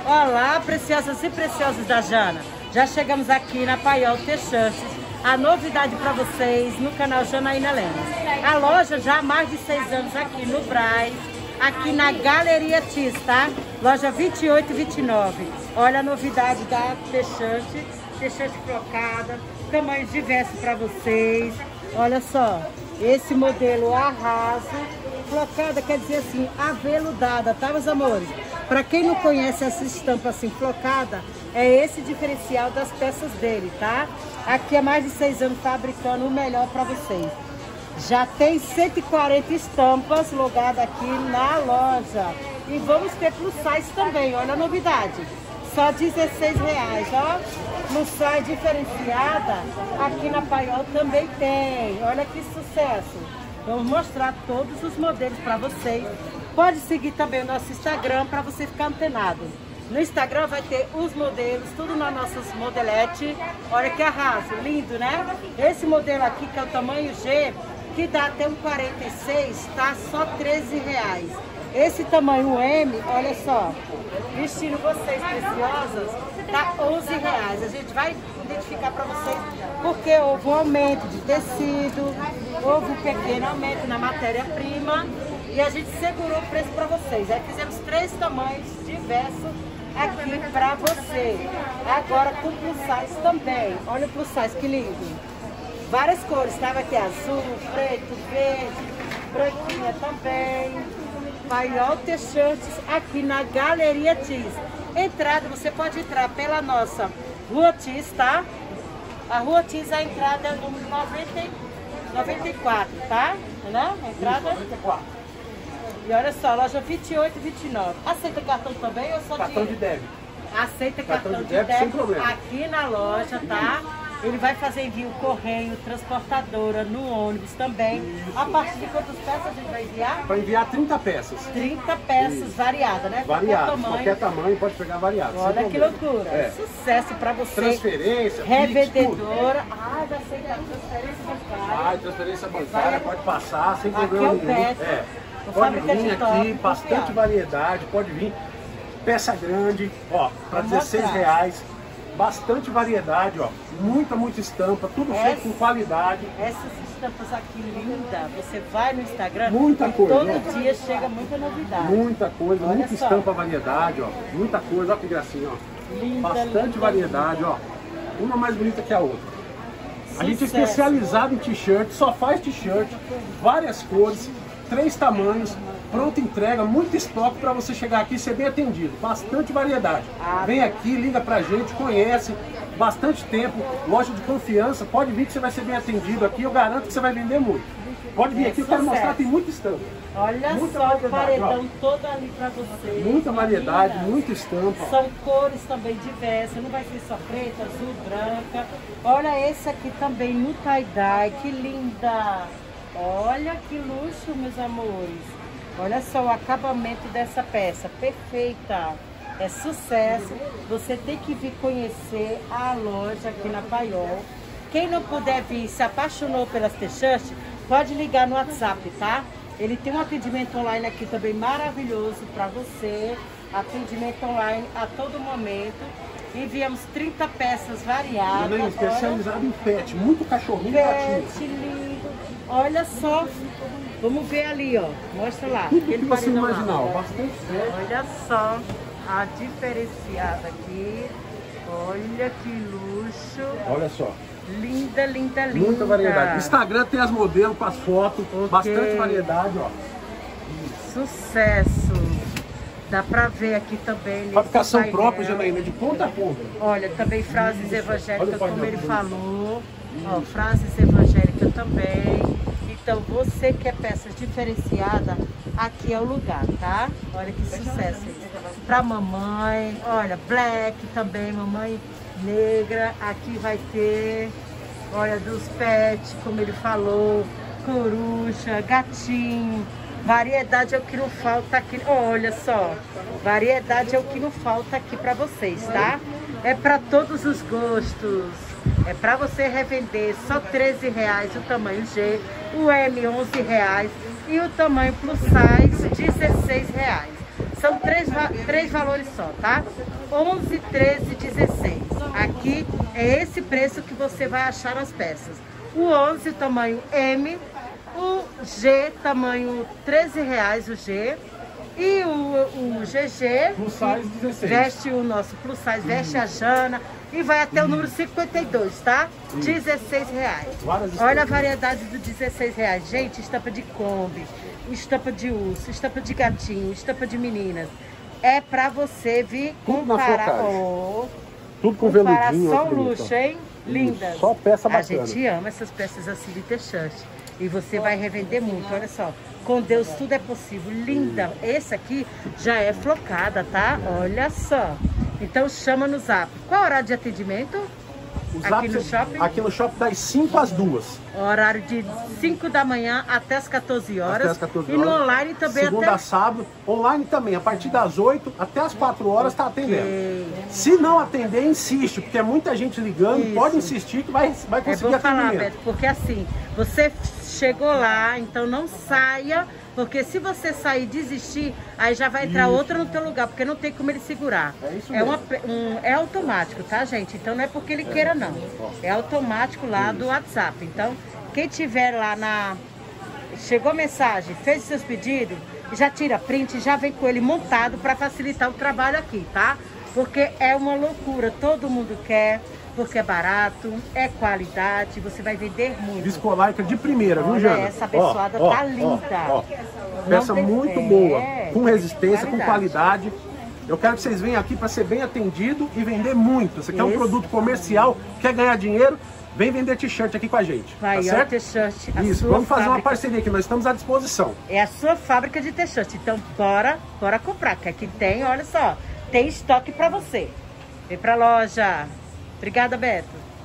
Olá, preciosas e preciosos da Jana. Já chegamos aqui na Paiol T-Shirts. A novidade para vocês no canal Janaína Lemos. A loja já há mais de 6 anos aqui no Brás, aqui na Galeria Tis, tá? Loja 28 e 29. Olha a novidade da T-Shirt. T-Shirt flocada, tamanhos diversos para vocês. Olha só, esse modelo arraso. Flocada quer dizer assim, aveludada, tá, meus amores? Para quem não conhece essa estampa assim flocada, é esse diferencial das peças dele, tá? Aqui há mais de 6 anos fabricando o melhor para vocês. Já tem 140 estampas logadas aqui na loja. E vamos ter plus size também, olha a novidade. Só R$16, ó. Plus size diferenciada, aqui na Paiol também tem. Olha que sucesso. Vamos mostrar todos os modelos para vocês. Pode seguir também o nosso Instagram para você ficar antenado. No Instagram vai ter os modelos, tudo nas nossas modeletes. Olha que arraso, lindo, né? Esse modelo aqui, que é o tamanho G, que dá até um 46, tá só R$13. Esse tamanho M, olha só, vestindo vocês preciosas, tá R$11. A gente vai identificar para vocês porque houve um aumento de tecido, houve um pequeno aumento na matéria-prima e a gente segurou o preço para vocês. Aí fizemos 3 tamanhos diversos aqui para você. Agora com plus size também. Olha o plus size, que lindo. Várias cores, estava aqui azul, preto, verde, branquinha também. Paiol T-Shirts aqui na Galeria Tis. Entrada, você pode entrar pela nossa Rua Tis, tá? A Rua Tis, a entrada é o número 94, tá? Né? A entrada? 94. E olha só, loja 28 e 29. Aceita cartão também ou só cartão de débito? Aceita cartão de débito sem problema. Aqui na loja, tá? Ele vai fazer envio correio, transportadora, no ônibus também. A partir de quantas peças a gente vai enviar? Para enviar 30 peças. 30 peças variadas, né? Variadas, qualquer tamanho pode pegar variado. Olha que loucura. É. Sucesso para você. Transferência, revendedora. Ah, vai aceitar transferência bancária. Transferência bancária, pode passar sem problema nenhum. É. Pode vir aqui, bastante variedade, pode vir. Peça grande, ó, para R$16. Bastante variedade, ó. Muita estampa, tudo feito com qualidade. Essas estampas aqui lindas, você vai no Instagram, muita coisa, todo dia chega muita novidade. Muita coisa, olha muita só. Estampa, variedade, ó. Muita coisa, ó que gracinha, ó. Linda, bastante linda, variedade, linda. Ó. Uma mais bonita que a outra. Sucesso. A gente é especializado em t-shirt, só faz t-shirt, várias cores, 3 tamanhos, pronta entrega, muito estoque para você chegar aqui e ser bem atendido. Bastante variedade. Vem aqui, liga pra gente, conhece, bastante tempo, loja de confiança, pode vir que você vai ser bem atendido aqui, eu garanto que você vai vender muito. Pode vir aqui, eu quero mostrar, tem muita estampa. Olha muita só o paredão todo ali pra você. Muita variedade, muita estampa. São cores também diversas, não vai ser só preta, azul, branca. Olha esse aqui também no tie-dye, que linda! Olha que luxo, meus amores. Olha só o acabamento dessa peça, perfeita. É sucesso. Você tem que vir conhecer a loja aqui na Paiol. Quem não puder vir, se apaixonou pelas t-shirts, pode ligar no WhatsApp, tá? Ele tem um atendimento online aqui também maravilhoso para você. Atendimento online a todo momento. Enviamos 30 peças variadas. Especializado em pet, muito cachorrinho e gatinho. Lindo. Olha só. Vamos ver ali, ó. Mostra lá. Tudo que você imaginar, bastante certo. Olha só a diferenciada aqui. Olha que luxo. Olha só. Linda, linda, linda. Muita variedade. Instagram tem as modelos com as fotos. Bastante variedade, ó. Sucesso. Dá pra ver aqui também. Fabricação própria, Janaína, de ponta a ponta. Olha, também frases evangélicas, como ele falou. Ó, frases evangélicas também. Então, você que quer peças diferenciadas, aqui é o lugar, tá? Olha que sucesso isso. Pra mamãe, olha, black também, mamãe negra. Aqui vai ter, olha, dos pets, como ele falou, coruja, gatinho. Variedade é o que não falta aqui. Olha só, variedade é o que não falta aqui pra vocês, tá? É pra todos os gostos. É para você revender só R$13 o tamanho G, o M R$11 e o tamanho plus size R$16. São três valores só, tá? 11, 13, 16. Aqui é esse preço que você vai achar as peças. O 11, tamanho M. O G, tamanho R$13 o G. E o GG, Plus size 16. Veste o nosso plus size, veste a Jana. E vai até o número 52, tá? R$16. Olha a variedade do R$16. Gente, estampa de Kombi, estampa de urso, estampa de gatinho, estampa de meninas. É pra você vir comparar. Tudo com veludinho. Só um luxo, hein? Lindas. Só peça bacana. A gente ama essas peças assim de t-shirt. E você vai revender muito, olha só. Com Deus tudo é possível. Linda. Esse aqui já é flocada, tá? Olha só. Então chama no Zap. Qual é o horário de atendimento? Aqui no shopping? Aqui no shopping das 5 às 2. Horário de 5 da manhã até as 14 horas. Até as 14 horas. E no online também Segunda a sábado. Online também, a partir das 8 até as 4 horas está atendendo. Okay. Se não atender, insiste, porque é muita gente ligando. Isso. Pode insistir que vai conseguir atendimento. Beto, porque assim, você chegou lá, então não saia. Porque se você sair e desistir, aí já vai entrar outra no teu lugar, porque não tem como ele segurar. É isso mesmo. É automático, tá, gente? Então não é porque ele queira, não. É automático lá do WhatsApp. Então, quem tiver lá chegou a mensagem, fez os seus pedidos, já tira print, já vem com ele montado para facilitar o trabalho aqui, tá? Porque é uma loucura, todo mundo quer. Porque é barato, é qualidade, você vai vender muito. Viscolaica de primeira, viu, Jana? Essa abençoada tá linda. Peça muito boa, com resistência, com qualidade. Eu quero que vocês venham aqui para ser bem atendido e vender muito. Você quer um produto comercial, quer ganhar dinheiro, vem vender t-shirt aqui com a gente. Vai, tá certo? t-shirt. Isso, vamos fazer uma parceria aqui, nós estamos à disposição. É a sua fábrica de t-shirt, então bora comprar, que aqui tem, olha só, tem estoque para você. Vem pra loja. Obrigada, Beto.